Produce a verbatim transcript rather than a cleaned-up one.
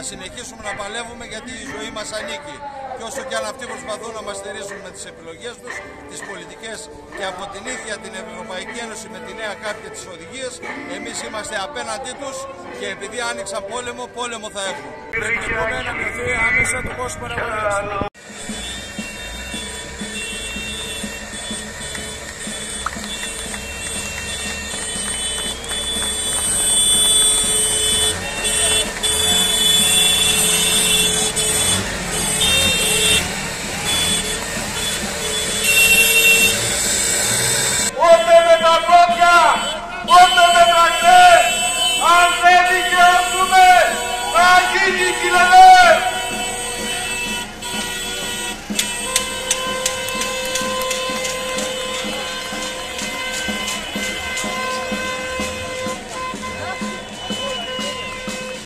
συνεχίσουμε να παλεύουμε γιατί η ζωή μας ανήκει. Και όσο και αν αυτοί προσπαθούν να μας στηρίζουν με τις επιλογές τους, τις πολιτικές και από την ίδια την Ευρωπαϊκή Ένωση με τη νέα ΚΑΠ και τις οδηγίες, εμείς είμαστε απέναντί τους και επειδή άνοιξαν πόλεμο, πόλεμο θα έχουν. Πρέπει να μειωθεί άμεσα το κόστος παραγωγής. Αν δεν δικαιωθούμε, θα γίνει κοινωνία.